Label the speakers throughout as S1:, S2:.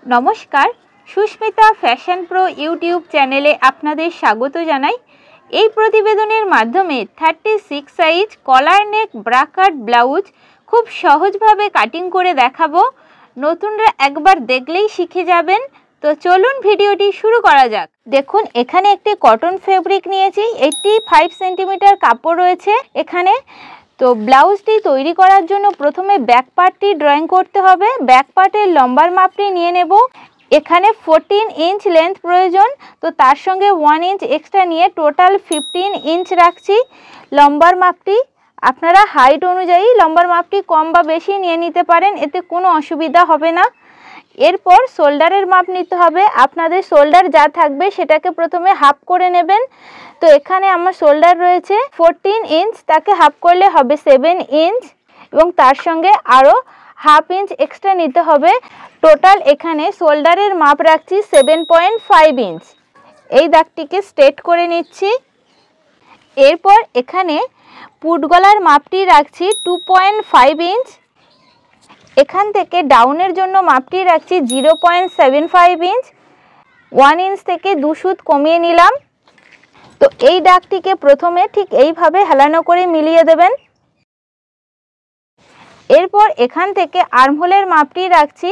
S1: নমস্কার, Susmita fashion pro YouTube চ্যানেলে আপনাদের স্বাগত জানাই। এই প্রতিবেদনের মাধ্যমে 36 size collar neck bra cut blouse খুব সহজভাবে কাটিং করে দেখাবো। নতুনরা একবার দেখলেই শিখে যাবেন। তো চলুন ভিডিওটি শুরু করা যাক। দেখুন, এখানে একটি কটন ফেব্রিক নিয়েছি, 85 সেন্টিমিটার কাপড় রয়েছে এখানে। তো ব্লাউজটি তৈরি করার জন্য প্রথমে ব্যাক পার্টটি ড্রয়িং করতে হবে। ব্যাক পার্টের লম্বার মাপটি নিয়ে নেব। এখানে 14 ইঞ্চ লেন্থ প্রয়োজন, তো তার সঙ্গে 1 ইঞ্চ এক্সট্রা নিয়ে টোটাল 15 ইঞ্চ রাখছি লম্বার মাপটি। আপনারা হাইট অনুযায়ী লম্বার মাপটি কম বা বেশি নিয়ে নিতে পারেন, এতে কোনো অসুবিধা হবে না। এরপর শোল্ডারের মাপ নিতে হবে। আপনাদের শোল্ডার যা থাকবে সেটাকে প্রথমে হাফ করে নেবেন। তো এখানে আমার শোল্ডার রয়েছে 14 ইঞ্চ, তাকে হাফ করলে হবে 7 ইঞ্চ এবং তার সঙ্গে আরও হাফ ইঞ্চ এক্সট্রা নিতে হবে। টোটাল এখানে শোল্ডারের মাপ রাখছি 7.5 ইঞ্চ। এই দাগটিকে স্ট্রেট করে নিচ্ছি। এরপর এখানে পুট গলার মাপটি রাখছি 2.5 ইঞ্চ। এখান থেকে ডাউনের জন্য মাপটি রাখছি 0.75 ইঞ্চ। 1 ইঞ্চ থেকে 2 সুত কমিয়ে নিলাম। তো এই দাগটিকে প্রথমে ঠিক এইভাবে হেলানো করে মিলিয়ে দেবেন। এরপর এখান থেকে আর্মহোলের মাপটি রাখছি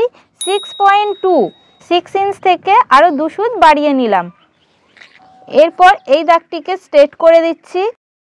S1: 6 ইঞ্চ থেকে আরও 2 সুত বাড়িয়ে নিলাম। এরপর এই দাগটিকে স্ট্রেট করে দিচ্ছি।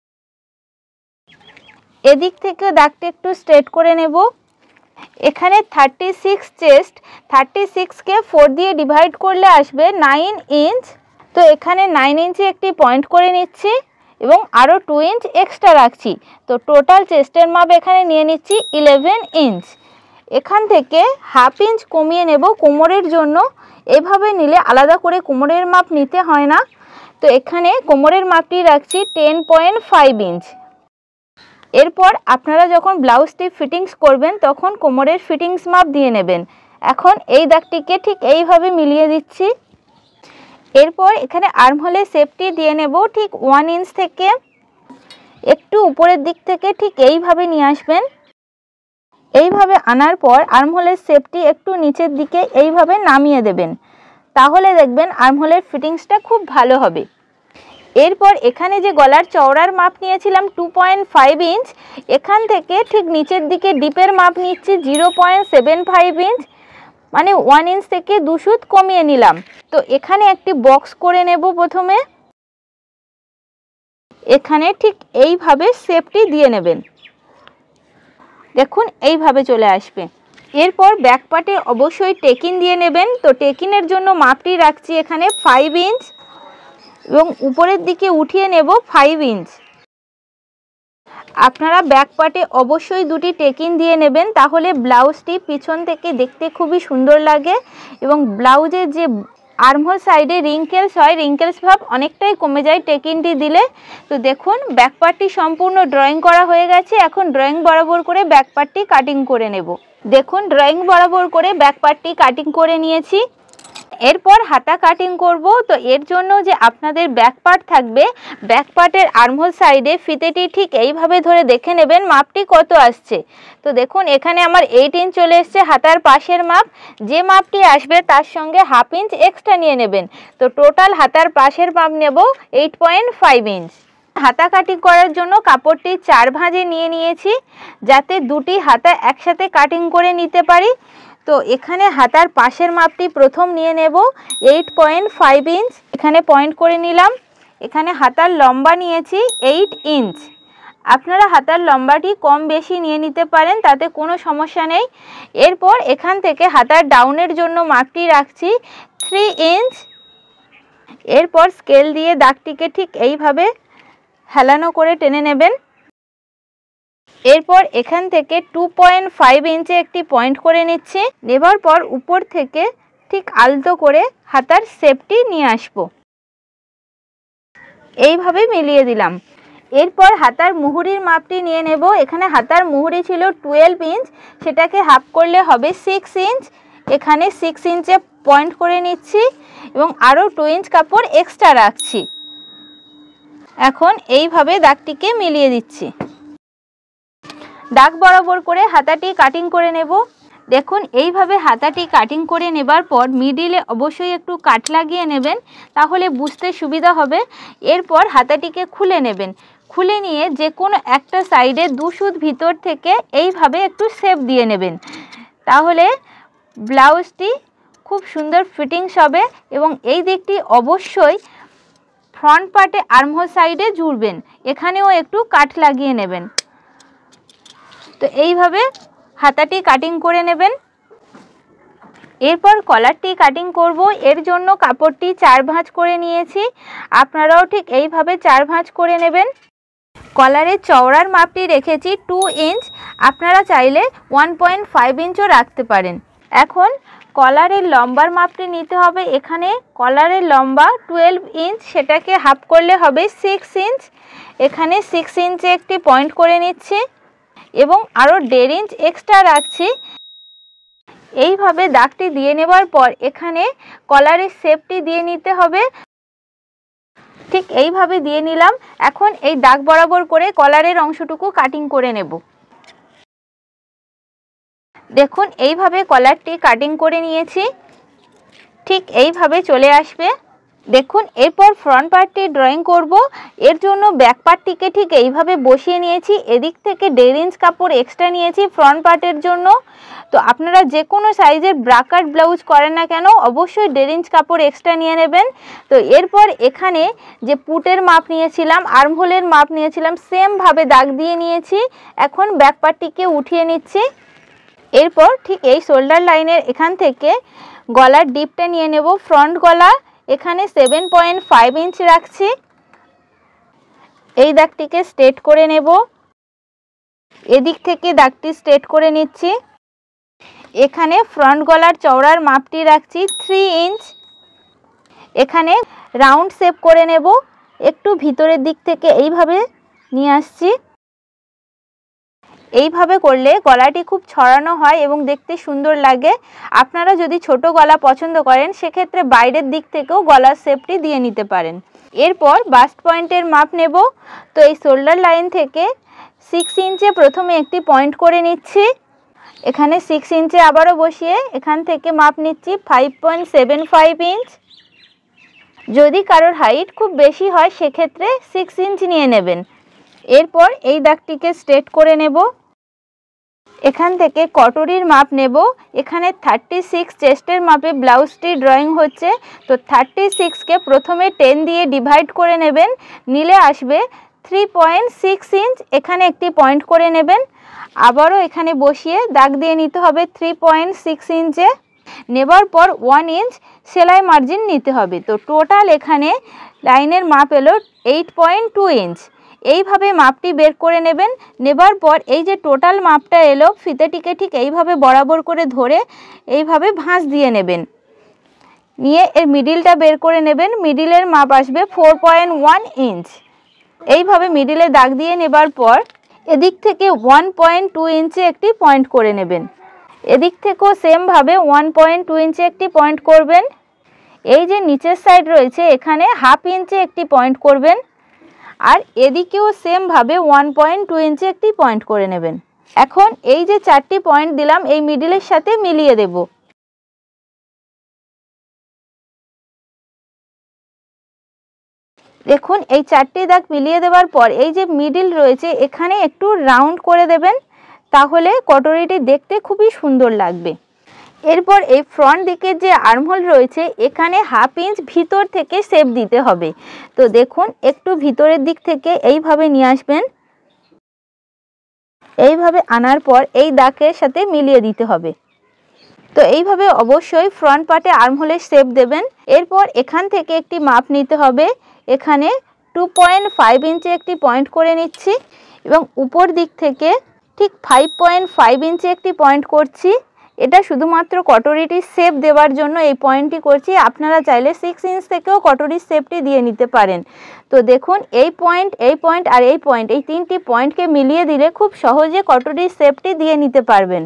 S1: এদিক থেকে দাগটি একটু স্ট্রেট করে নেব। এখানে 36 চেস্ট, 36কে 4 দিয়ে ডিভাইড করলে আসবে 9 ইঞ্চ। তো এখানে 9 ইঞ্চে একটি পয়েন্ট করে নিচ্ছি এবং আরও 2 ইঞ্চ এক্সট্রা রাখছি। তো টোটাল চেস্টের মাপ এখানে নিয়ে নিচ্ছি 11 ইঞ্চ। এখান থেকে হাফ ইঞ্চ কমিয়ে নেব কোমরের জন্য। এভাবে নিলে আলাদা করে কোমরের মাপ নিতে হয় না। তো এখানে কোমরের মাপটি রাখছি 10.5 ইঞ্চ। এরপর আপনারা যখন ব্লাউজটি ফিটিংস করবেন তখন কোমরের ফিটিংস মাপ দিয়ে নেবেন। এখন এই দাগটিকে ঠিক এইভাবে মিলিয়ে দিচ্ছি। এরপর এখানে আর্মহোলের শেপটি দিয়ে নেব ঠিক 1 ইঞ্চ থেকে একটু উপরের দিক থেকে ঠিক এইভাবে নিয়ে আসবেন। এইভাবে আনার পর আর্মহোলের শেপটি একটু নিচের দিকে এইভাবে নামিয়ে দেবেন, তাহলে দেখবেন আর্মহোলের ফিটিংসটা খুব ভালো হবে। এরপর এখানে যে গলার চওড়ার মাপ নিয়েছিলাম 2.5 ইঞ্চ, এখান থেকে ঠিক নিচের দিকে ডিপের মাপ নিচ্ছি 0.75 ইঞ্চ, মানে 1 ইঞ্চ থেকে 2 সুত কমিয়ে নিলাম। তো এখানে একটি বক্স করে নেব প্রথমে। এখানে ঠিক এইভাবে শেপটি দিয়ে নেবেন। দেখুন এইভাবে চলে আসবে। এরপর ব্যাক পার্টে অবশ্যই টেকিন দিয়ে নেবেন। তো টেকিনের জন্য মাপটি রাখছি এখানে 5 ইঞ্চ এবং উপরের দিকে উঠিয়ে নেব 5 ইঞ্চ। আপনারা ব্যাক পার্টে অবশ্যই দুটি টেকিন দিয়ে নেবেন, তাহলে ব্লাউজটি পিছন থেকে দেখতে খুবই সুন্দর লাগে এবং ব্লাউজের যে আর্মহোল সাইডে রিঙ্কেলস হয়, রিঙ্কেলস ভাব অনেকটাই কমে যায় টেকিনটি দিলে। তো দেখুন ব্যাক পার্টটি সম্পূর্ণ ড্রয়িং করা হয়ে গেছে। এখন ড্রয়িং বরাবর করে ব্যাক পার্টটি কাটিং করে নেব। দেখুন ড্রয়িং বরাবর করে ব্যাক পার্টটি কাটিং করে নিয়েছি। এরপর হাতা কাটিং করব। তো এর জন্য যে আপনাদের ব্যাক পার্ট থাকবে, ব্যাক পার্টের আর্মহোল সাইডে ফিতেটি ঠিক এইভাবে ধরে দেখে নেবেন মাপটি কত আসছে। তো দেখুন এখানে আমার 8 ইঞ্চ চলে এসছে হাতার পাশের মাপ। যে মাপটি আসবে তার সঙ্গে হাফ ইঞ্চ এক্সট্রা নিয়ে নেবেন। তো টোটাল হাতার পাশের মাপ নেব 8.5 ইঞ্চ। হাতা কাটিং করার জন্য কাপড়টি 4 ভাঁজে নিয়ে নিয়েছি, যাতে দুটি হাতা একসাথে কাটিং করে নিতে পারি। তো এখানে হাতার পাশের মাপটি প্রথম নিয়ে নেব 8.5 ইঞ্চ, এখানে পয়েন্ট করে নিলাম। এখানে হাতার লম্বা নিয়েছি 8 ইঞ্চ। আপনারা হাতার লম্বাটি কম বেশি নিয়ে নিতে পারেন, তাতে কোনো সমস্যা নেই। এরপর এখান থেকে হাতার ডাউনের জন্য মাপটি রাখছি 3 ইঞ্চ। এরপর স্কেল দিয়ে দাগটিকে ঠিক এইভাবে হেলানো করে টেনে নেবেন। এরপর এখান থেকে 2.5 ইঞ্চে একটি পয়েন্ট করে নিচ্ছি। নেবার পর উপর থেকে ঠিক আলতো করে হাতার শেপটি নিয়ে আসব। এইভাবে মিলিয়ে দিলাম। এরপর হাতার মুহুরির মাপটি নিয়ে নেব। এখানে হাতার মুহুরি ছিল 12 ইঞ্চ, সেটাকে হাফ করলে হবে 6 ইঞ্চ। এখানে 6 ইঞ্চে পয়েন্ট করে নিচ্ছি এবং আরও 2 ইঞ্চ কাপড় এক্সট্রা রাখছি। এখন এইভাবে দাগটিকে মিলিয়ে দিচ্ছি। দাগ বরাবর করে হাতাটি কাটিং করে নেব। দেখুন এইভাবে হাতাটি কাটিং করে নেবার পর মিডিলে অবশ্যই একটু কাট লাগিয়ে নেবেন, তাহলে বুঝতে সুবিধা হবে। এরপর হাতাটিকে খুলে নেবেন, খুলে নিয়ে যে কোনো একটা সাইডে 2 সুত ভিতর থেকে এইভাবে একটু শেপ দিয়ে নেবেন, তাহলে ব্লাউজটি খুব সুন্দর ফিটিংস হবে। এবং এই দিকটি অবশ্যই ফ্রন্ট পার্টে আর্মহোল সাইডে জুড়বেন, এখানেও একটু কাট লাগিয়ে নেবেন। তো এইভাবে হাতাটি কাটিং করে নেবেন। এরপর কলারটি কাটিং করব, এর জন্য কাপড়টি 4 ভাঁজ করে নিয়েছি, আপনারাও ঠিক এইভাবে 4 ভাঁজ করে নেবেন। কলারের চওড়ার মাপটি রেখেছি 2 ইঞ্চ, আপনারা চাইলে 1.5 ইঞ্চও রাখতে পারেন। এখন কলারের লম্বার মাপটি নিতে হবে, এখানে কলারের লম্বা 12 ইঞ্চ, সেটাকে হাফ করলে হবে 6 ইঞ্চ। এখানে 6 ইঞ্চে একটি পয়েন্ট করে নিচ্ছি এবং আরও 1.5 ইঞ্চ এক্সট্রা রাখছি। এইভাবে দাগটি দিয়ে নেবার পর এখানে কলারের শেপটি দিয়ে নিতে হবে, ঠিক এইভাবে দিয়ে নিলাম। এখন এই দাগ বরাবর করে কলারের অংশটুকু কাটিং করে নেব। দেখুন এইভাবে কলারটি কাটিং করে নিয়েছি, ঠিক এইভাবে চলে আসবে। দেখুন এরপর ফ্রন্ট পার্টটি ড্রয়িং করব, এর জন্য ব্যাক পার্টটিকে ঠিক এইভাবে বসিয়ে নিয়েছি। এদিক থেকে 1.5 ইঞ্চ কাপড় এক্সট্রা নিয়েছি ফ্রন্ট পার্টের জন্য। তো আপনারা যে কোনো সাইজের ব্রাকাট ব্লাউজ করেন না কেন অবশ্যই 1.5 ইঞ্চ কাপড় এক্সট্রা নিয়ে নেবেন। তো এরপর এখানে যে পুটের মাপ নিয়েছিলাম, আর্মহোলের মাপ নিয়েছিলাম, সেমভাবে দাগ দিয়ে নিয়েছি। এখন ব্যাক পার্টটিকে উঠিয়ে নিচ্ছি। এরপর ঠিক এই শোল্ডার লাইনের এখান থেকে গলার ডিপটা নিয়ে নেব। ফ্রন্ট গলা এখানে 7.5 ইঞ্চ রাখছি, এই দাগটিকে স্ট্রেট করে নেব। এদিক থেকে দাগটি স্ট্রেট করে নিচ্ছি। এখানে ফ্রন্ট গলার চওড়ার মাপটি রাখছি 3 ইঞ্চ। এখানে রাউন্ড শেপ করে নেব, একটু ভিতরের দিক থেকে এইভাবে নিয়ে আসছি। এইভাবে করলে গলাটি খুব ছড়ানো হয় এবং দেখতে সুন্দর লাগে। আপনারা যদি ছোট গলা পছন্দ করেন সেক্ষেত্রে বাইরের দিক থেকেও গলার শেপটি দিয়ে নিতে পারেন। এরপর বাস্ট পয়েন্টের মাপ নেব। তো এই শোল্ডার লাইন থেকে 6 ইঞ্চে প্রথমে একটি পয়েন্ট করে নিচ্ছি। এখানে 6 ইঞ্চে আবারও বসিয়ে এখান থেকে মাপ নিচ্ছি 5.75 ইঞ্চ। যদি কারোর হাইট খুব বেশি হয় সেক্ষেত্রে 6 ইঞ্চ নিয়ে নেবেন। এরপর এই দাগটিকে স্ট্রেট করে নেব। এখান থেকে কটরির মাপ নেব। এখানে 36 চেস্টের মাপে ব্লাউজটি ড্রয়িং হচ্ছে। তো 36কে প্রথমে 10 দিয়ে ডিভাইড করে নেবেন, নিলে আসবে 3.6 ইঞ্চ। এখানে একটি পয়েন্ট করে নেবেন, আবারও এখানে বসিয়ে দাগ দিয়ে নিতে হবে 3.6 ইঞ্চে। নেবার পর 1 ইঞ্চ সেলাই মার্জিন নিতে হবে। তো টোটাল এখানে লাইনের মাপ এলো 8.2 ইঞ্চ। এইভাবে মাপটি বের করে নেবেন। নেবার পর এই যে টোটাল মাপটা এলো, ফিতেটিকে ঠিক এইভাবে বরাবর করে ধরে এইভাবে ভাঁজ দিয়ে নেবেন, নিয়ে এর মিডিলটা বের করে নেবেন। মিডিলের মাপ আসবে 4.1 ইঞ্চ। এইভাবে মিডিলে দাগ দিয়ে নেবার পর এদিক থেকে 1.2 ইঞ্চে একটি পয়েন্ট করে নেবেন। এদিক থেকেও সেমভাবে 1.2 ইঞ্চে একটি পয়েন্ট করবেন। এই যে নিচের সাইড রয়েছে এখানে 1/2 ইঞ্চে একটি পয়েন্ট করবেন, আর এদিকেও সেমভাবে 1.2 ইঞ্চে একটি পয়েন্ট করে নেবেন। এখন এই যে 4টি পয়েন্ট দিলাম এই মিডিলের সাথে মিলিয়ে দেব। দেখুন এই 4টি দাগ মিলিয়ে দেওয়ার পর এই যে মিডিল রয়েছে এখানে একটু রাউন্ড করে দেবেন, তাহলে কটরিটি দেখতে খুবই সুন্দর লাগবে। এরপর এই ফ্রন্ট দিকের যে আর্মহোল রয়েছে এখানে 1/2 ইঞ্চ ভিতর থেকে শেপ দিতে হবে। তো দেখুন একটু ভিতরের দিক থেকে এইভাবে নিয়ে আসবেন। এইভাবে আনার পর এই দাগের সাথে মিলিয়ে দিতে হবে। তো এইভাবে অবশ্যই ফ্রন্ট পার্টে আর্মহোলের শেপ দেবেন। এরপর এখান থেকে একটি মাপ নিতে হবে। এখানে 2.5 ইঞ্চে একটি পয়েন্ট করে নিচ্ছি এবং উপর দিক থেকে ঠিক 5.5 ইঞ্চে একটি পয়েন্ট করছি। এটা শুধুমাত্র কটরিটির শেপ দেওয়ার জন্য এই পয়েন্টটি করছি। আপনারা চাইলে 6 ইঞ্চ থেকেও কটরির শেপটি দিয়ে নিতে পারেন। তো দেখুন এই পয়েন্ট আর এই পয়েন্ট, এই 3টি পয়েন্টকে মিলিয়ে দিলে খুব সহজে কটরির শেপটি দিয়ে নিতে পারবেন।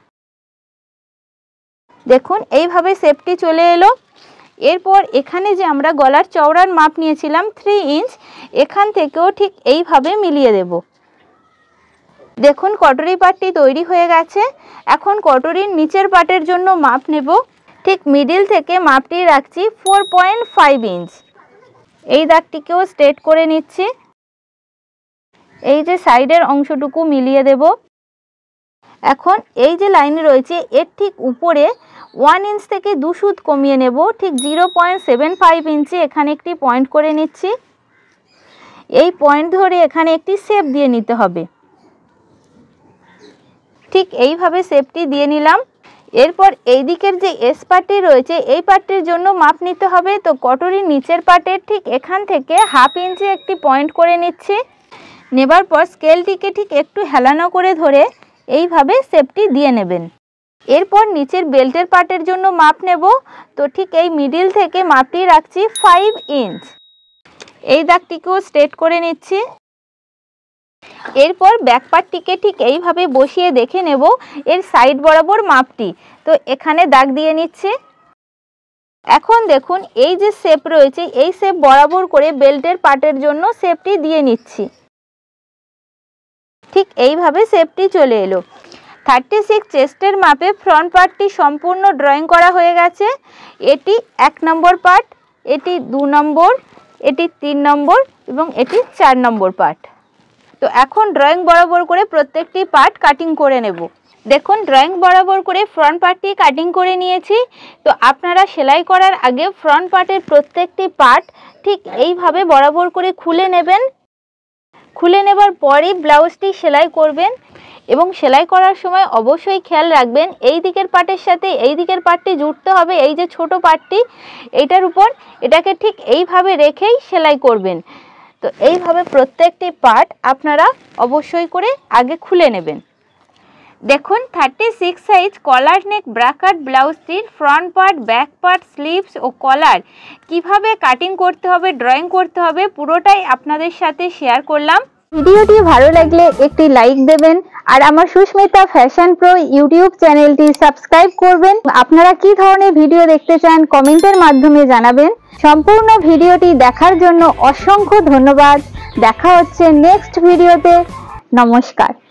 S1: দেখুন এইভাবে শেপটি চলে এলো। এরপর এখানে যে আমরা গলার চওড়ার মাপ নিয়েছিলাম 3 ইঞ্চ, এখান থেকেও ঠিক এইভাবে মিলিয়ে দেব। দেখুন কটরি পাটটি তৈরি হয়ে গেছে। এখন কটরির নিচের পাটের জন্য মাপ নেব। ঠিক মিডিল থেকে মাপটি রাখছি 4.5 ইঞ্চ। এই দাগটিকেও স্ট্রেট করে নিচ্ছি। এই যে সাইডের অংশটুকু মিলিয়ে দেব। এখন এই যে লাইন রয়েছে এর ঠিক উপরে 1 ইঞ্চ থেকে 2 সুত কমিয়ে নেব। ঠিক 0.75 ইঞ্চি এখানে একটি পয়েন্ট করে নিচ্ছি। এই পয়েন্ট ধরে এখানে একটি শেপ দিয়ে নিতে হবে। ঠিক এইভাবে শেপটি দিয়ে নিলাম। এরপর এই দিকের যে এস পার্টটি রয়েছে এই পার্টটির জন্য মাপ নিতে হবে। তো কটরির নিচের পার্টের ঠিক এখান থেকে 1/2 ইঞ্চি একটি পয়েন্ট করে নিচ্ছি। নেবার পর স্কেলটিকে ঠিক একটু হেলানো করে ধরে এইভাবে শেপটি দিয়ে নেবেন। এরপর নিচের বেল্টের পার্টের জন্য মাপ নেব। তো ঠিক এই মিডিল থেকে মাপটি রাখছি 5 ইঞ্চ। এই দাগটিকেও স্ট্রেট করে নিচ্ছি। এরপর ব্যাক পার্টটিকে ঠিক এইভাবে বসিয়ে দেখে নেব এর সাইড বরাবর মাপটি। তো এখানে দাগ দিয়ে নিচ্ছি। এখন দেখুন এই যে শেপ রয়েছে এই শেপ বরাবর করে বেল্টের পার্টের জন্য শেপটি দিয়ে নিচ্ছি। ঠিক এইভাবে শেপটি চলে এলো। 36 চেস্টের মাপে ফ্রন্ট পার্টটি সম্পূর্ণ ড্রয়িং করা হয়ে গেছে। এটি 1 নম্বর পার্ট, এটি 2 নম্বর, এটি 3 নম্বর এবং এটি 4 নম্বর পার্ট। তো এখন ড্রয়িং বরাবর করে প্রত্যেকটি পার্ট কাটিং করে নেব। দেখুন ড্রয়িং বরাবর করে ফ্রন্ট পার্টটি কাটিং করে নিয়েছি। তো আপনারা সেলাই করার আগে ফ্রন্ট পার্টের প্রত্যেকটি পার্ট ঠিক এইভাবে বরাবর করে খুলে নেবেন। খুলে নেবার পরই ব্লাউজটি সেলাই করবেন এবং সেলাই করার সময় অবশ্যই খেয়াল রাখবেন এই দিকের পার্টের সাথে এই দিকের পার্টটি জুড়তে হবে। এই যে ছোট পার্টটি এইটার উপর এটাকে ঠিক এইভাবে রেখেই সেলাই করবেন। তো এইভাবে প্রত্যেকটি পার্ট আপনারা অবশ্যই করে আগে খুলে নেবেন। দেখুন 36 সাইজ কলার নেক ব্রাকাট ব্লাউজটির front part, back part, sleeves ও কলার কিভাবে কাটিং করতে হবে, ড্রয়িং করতে হবে পুরোটাই আপনাদের সাথে শেয়ার করলাম। ভিডিওটি ভালো লাগলে একটি লাইক দেবেন আর আমার সুস্মিতা ফ্যাশন প্রো ইউটিউব চ্যানেলটি সাবস্ক্রাইব করবেন। আপনারা কি ধরনের ভিডিও দেখতে চান কমেন্টের মাধ্যমে জানাবেন। সম্পূর্ণ ভিডিওটি দেখার জন্য অসংখ্য ধন্যবাদ। দেখা হচ্ছে নেক্সট ভিডিওতে। নমস্কার।